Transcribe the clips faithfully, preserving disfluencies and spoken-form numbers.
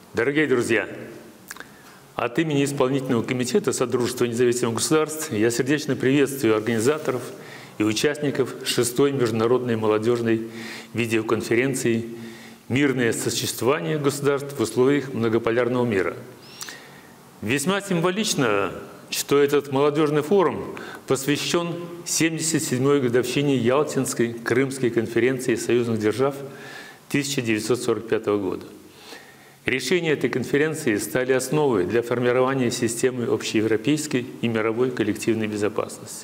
Дорогие друзья, от имени Исполнительного комитета Содружества независимых государств я сердечно приветствую организаторов и участников шестой международной молодежной видеоконференции «Мирное сосуществование государств в условиях многополярного мира». Весьма символично, что этот молодежный форум посвящен семьдесят седьмой годовщине Ялтинской Крымской конференции союзных держав тысяча девятьсот сорок пятого года. Решения этой конференции стали основой для формирования системы общеевропейской и мировой коллективной безопасности.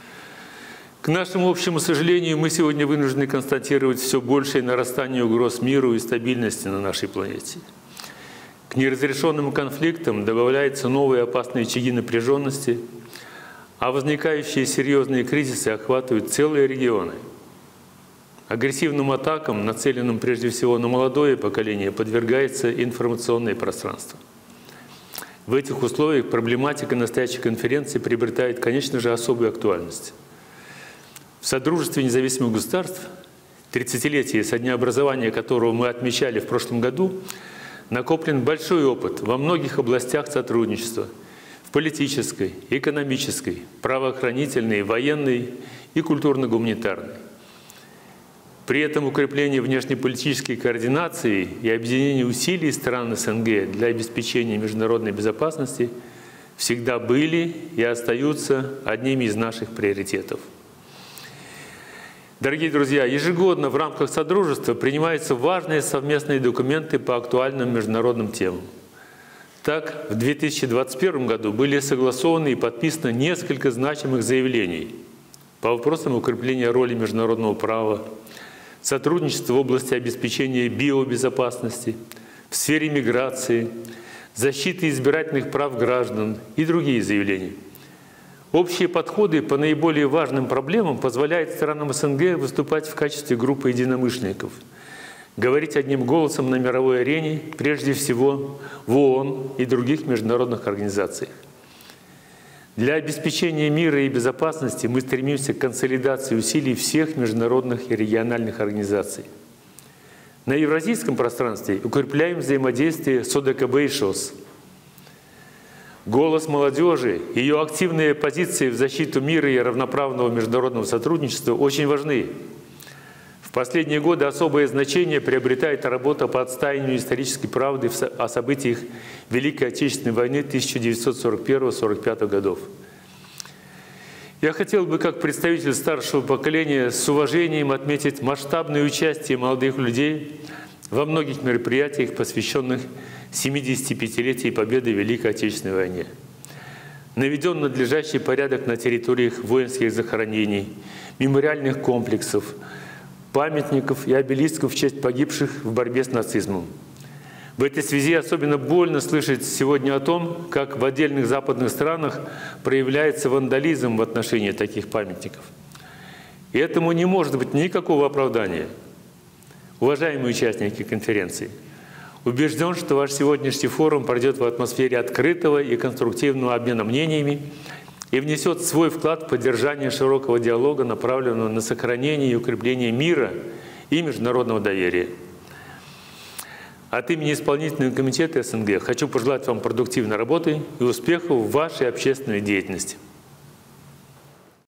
К нашему общему сожалению, мы сегодня вынуждены констатировать все большее нарастание угроз миру и стабильности на нашей планете. К неразрешенным конфликтам добавляются новые опасные очаги напряженности, а возникающие серьезные кризисы охватывают целые регионы. Агрессивным атакам, нацеленным прежде всего на молодое поколение, подвергается информационное пространство. В этих условиях проблематика настоящей конференции приобретает, конечно же, особую актуальность. В Содружестве независимых государств, тридцатилетие со дня образования которого мы отмечали в прошлом году, накоплен большой опыт во многих областях сотрудничества – в политической, экономической, правоохранительной, военной и культурно-гуманитарной. При этом укрепление внешнеполитической координации и объединение усилий стран СНГ для обеспечения международной безопасности всегда были и остаются одними из наших приоритетов. Дорогие друзья, ежегодно в рамках Содружества принимаются важные совместные документы по актуальным международным темам. Так, в две тысячи двадцать первом году были согласованы и подписаны несколько значимых заявлений по вопросам укрепления роли международного права, сотрудничество в области обеспечения биобезопасности, в сфере миграции, защиты избирательных прав граждан и другие заявления. Общие подходы по наиболее важным проблемам позволяют странам СНГ выступать в качестве группы единомышленников, говорить одним голосом на мировой арене, прежде всего в ООН и других международных организациях. Для обеспечения мира и безопасности мы стремимся к консолидации усилий всех международных и региональных организаций. На евразийском пространстве укрепляем взаимодействие с ОДКБ и ШОС. Голос молодежи, ее активные позиции в защиту мира и равноправного международного сотрудничества очень важны. В последние годы особое значение приобретает работа по отстаиванию исторической правды о событиях Великой Отечественной войны тысяча девятьсот сорок первого — сорок пятого годов. Я хотел бы, как представитель старшего поколения, с уважением отметить масштабное участие молодых людей во многих мероприятиях, посвященных семидесятипятилетию победы в Великой Отечественной войне. Наведен надлежащий порядок на территориях воинских захоронений, мемориальных комплексов, памятников и обелисков в честь погибших в борьбе с нацизмом. В этой связи особенно больно слышать сегодня о том, как в отдельных западных странах проявляется вандализм в отношении таких памятников. И этому не может быть никакого оправдания. Уважаемые участники конференции, убежден, что ваш сегодняшний форум пройдет в атмосфере открытого и конструктивного обмена мнениями и внесет свой вклад в поддержание широкого диалога, направленного на сохранение и укрепление мира и международного доверия. От имени Исполнительного комитета СНГ хочу пожелать вам продуктивной работы и успехов в вашей общественной деятельности.